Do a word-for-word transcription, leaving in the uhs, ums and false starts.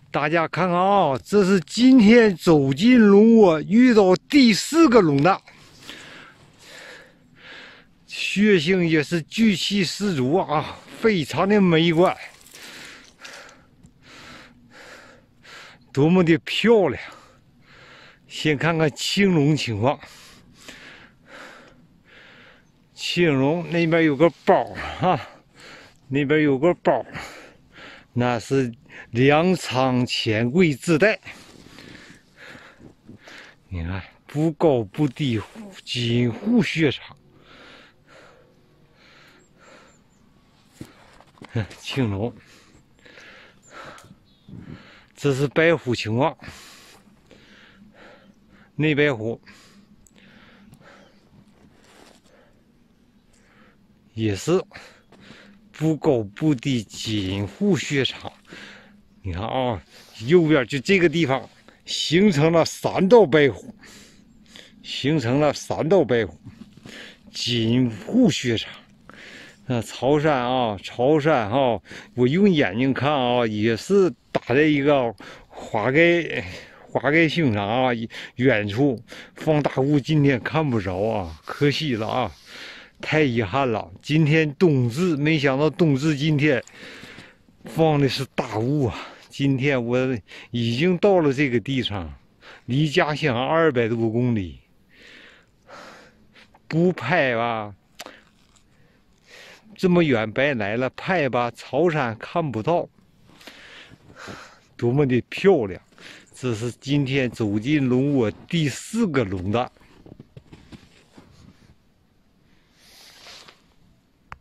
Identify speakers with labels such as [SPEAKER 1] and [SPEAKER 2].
[SPEAKER 1] 大家看看啊，这是今天走进龙窝遇到第四个龙蛋，血性也是巨气十足啊，非常的美观，多么的漂亮！先看看青龙情况，青龙那边有个包啊，那边有个包，那是粮仓钱柜自带。你看，不高不低，紧护血场。青龙，这是白虎情况，内白虎也是不高不低，紧护血场。你看啊，右边就这个地方形成了三道白虎，形成了三道白虎，紧护血场。那朝山啊，朝山哈、啊，我用眼睛看啊，也是打在一个花盖花盖星上啊，远处放大雾，今天看不着啊，可惜了啊，太遗憾了。今天冬至，没想到冬至今天放的是大雾啊。今天我已经到了这个地方，离家乡二百多公里，不拍吧？这么远白来了，拍吧朝山看不到，多么的漂亮！这是今天走进龙窝第四个龙蛋。